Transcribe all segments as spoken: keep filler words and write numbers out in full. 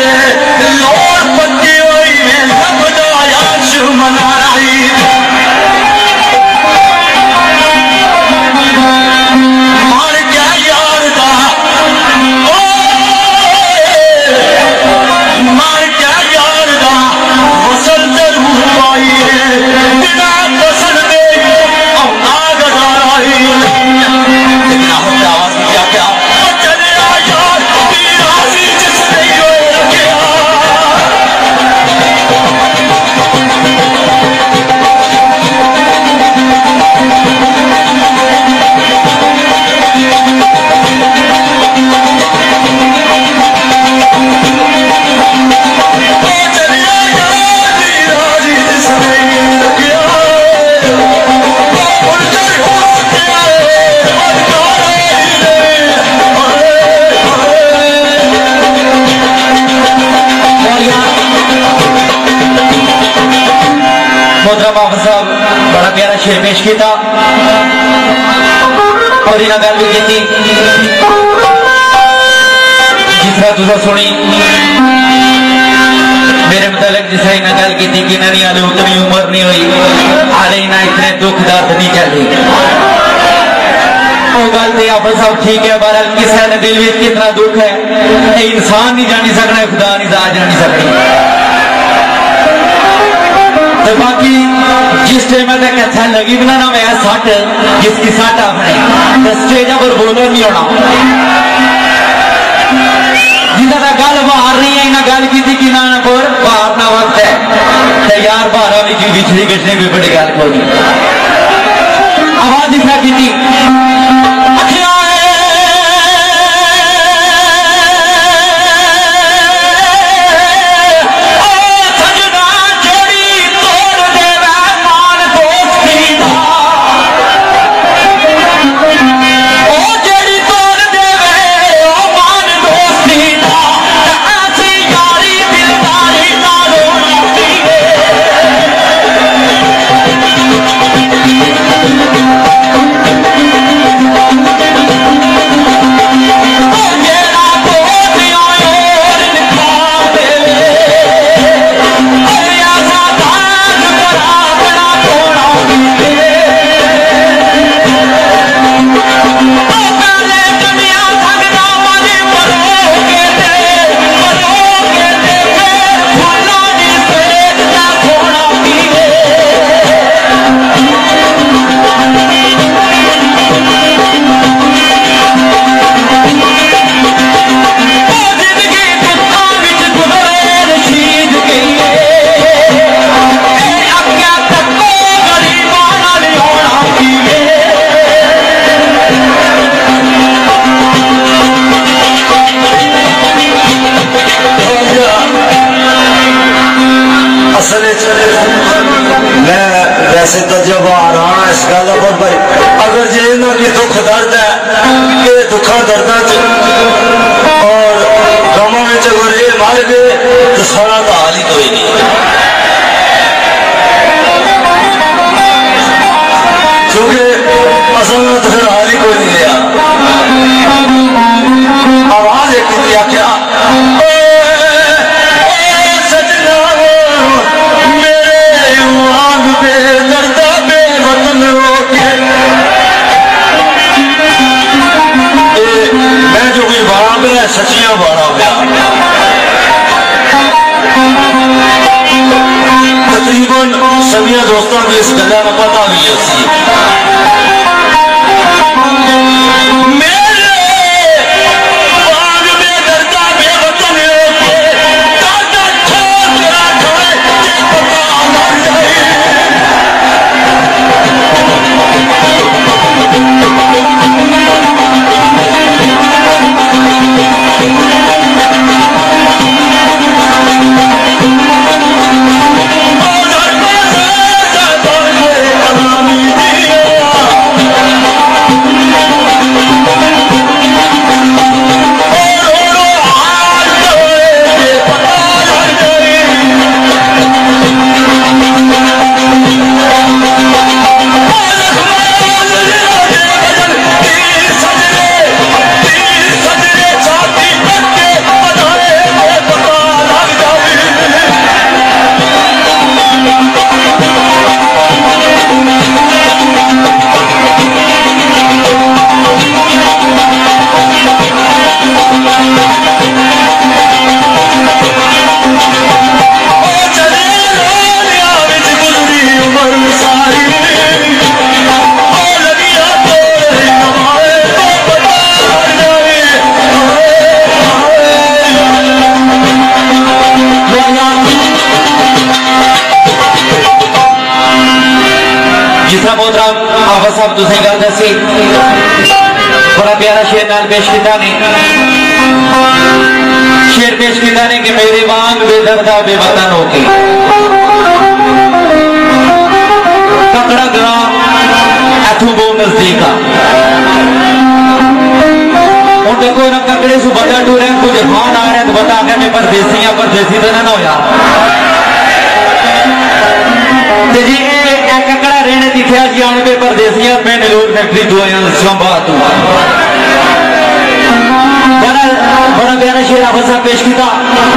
बड़ा प्यारा शेर पेश किया और इन्हें गल भी की जिस तरह तुसा सुनी मेरे मुतालिक जिस तरह इन्हें गल की कि इन्होंने हाले उतनी उम्र नहीं हुई हाले इन्हें इतने दुख दर्द नहीं चले वो गल तो आप सब ठीक है बहरहाल किसी ने दिल में कितना दुख है इंसान नहीं जानी सकना खुदा नहीं जा जानी सकनी तो बाकी जिस टाइम में कथा लगी बनाना मैं सट जिसकी सट अपने स्टेज पर बोलो नहीं होना जिन्होंने गल बाहर नहीं है इन्हें गल की कि बाहर ना वक्त है तो यार बारह भी बिछड़ी बिछड़ी भी बड़ी गल होगी आवाज दिखा की वैसे तो जब आ रहा इस गल पर भाई अगर जे इन्होंने दुख दर्द है ये दुखा दर्द और गमों में अगर ये मर गए तो सारा तो हाल ही कोई नहीं क्योंकि असल में तो फिर हाल ही कोई नहीं लिया आवाज एक दिया क्या सचिया बाड़ा हो गया तुसें गल दसी बड़ा प्यारा शेर नाल पेश किया ने शेर पेश किया ने कि मेरे वांग बेदर्दा बेवतन होके ककड़ा ग्रां इथों बहुत नजदीक आ हूँ देखो ना ककड़े सु बंदा टूरे कुछ खान आ रहा तो बता के मैं परदेसी हाँ परदेसी तो ना होया जी ककड़ा रहने दिखा जी आने पे परदेसी मैं नलोर फैक्ट्री तो आया इस्लामाबाद तो बड़ा बड़ा प्यारा शेर आफत साहब पेश किया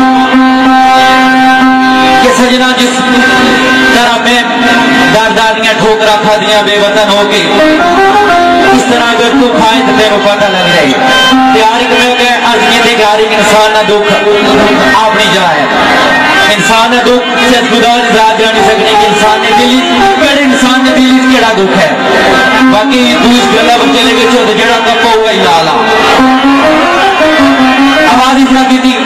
कि सजना जिस तरह मैं दार दारियां ठोकरा खा दिया बेवतन हो के इस तरह अगर तू खाए तो तेरे पता लग जाए त्यार में अर्ज की हर एक इंसान का दुख अपनी जाए इंसान का दुख सिर्फ खुदा ने जात जानी सकनी कि इंसान ने दिल केड़े इंसान ने दिल केड़ा दुख है बाकी दूस गला बच्चे लेके चो जेड़ा कप्पा हुआ ही लाला आवाज इतना की थी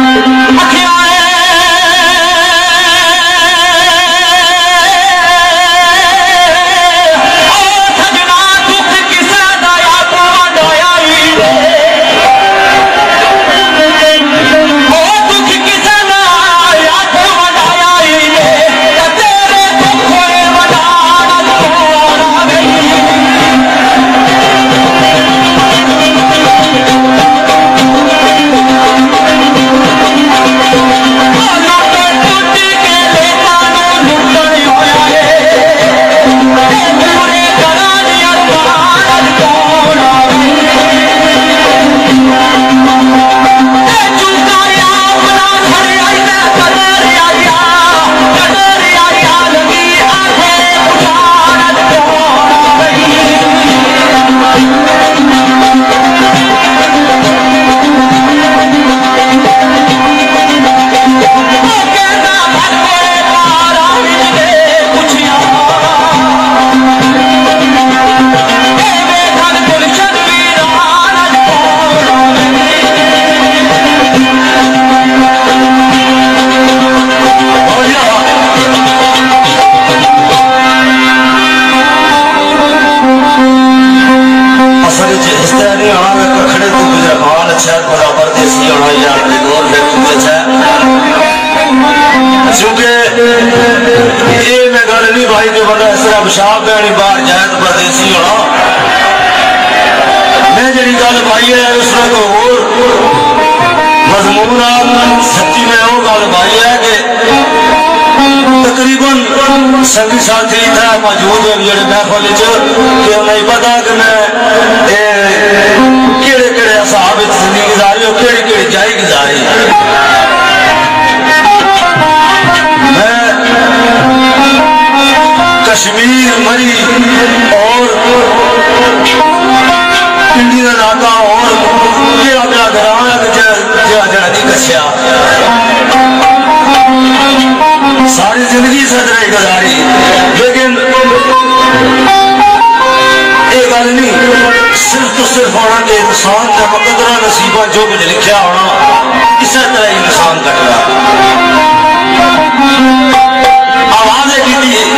पेशाब करनी बाहर जाए तो परदेसी होना मैं जी गल पाई है उसमें तो होर मजमून सच्ची में वो गल पाई है कि तकरीबन संगी साथी इतना मौजूद है जेडे महफल कि नहीं पता कि मैं केड़े केड़े हिसाब जिंदगी गुजारी और केड़ी केड़ी जाई गुजारी कश्मीर मरी और पिंडी का नाका और केड़ा केड़ा ग्राम है जरा जरा नहीं कसिया सारी जिंदगी सदरे गुजारी लेकिन ये गल नहीं सिर्फ तो सिर्फ होना कि इंसान का मुकदरा नसीबा जो कुछ लिखा होना इस तरह ही इंसान कटना आवाज की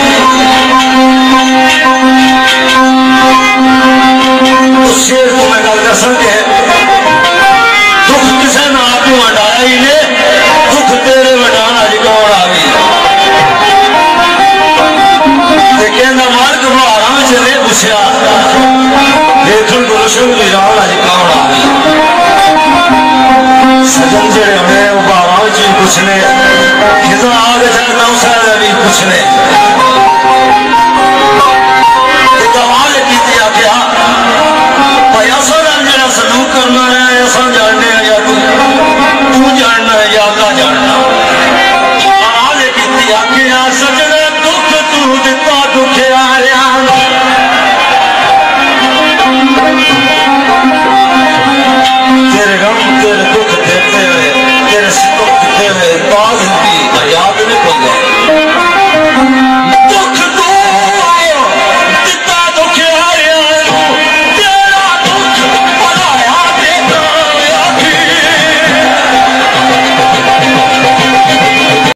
शेर को मैं गल कर सके दुख किसी ने आप वंडाया ही ने दुख तेरे वंडाना अज कौन आ गई कहना मार्ग बहारा में चले पूछा देखन गुलशन वीरान अज कौन आ गई सजन जेड़े होने वो बहारा में चीज पूछने खिजा आ गए नौ साल भी पूछने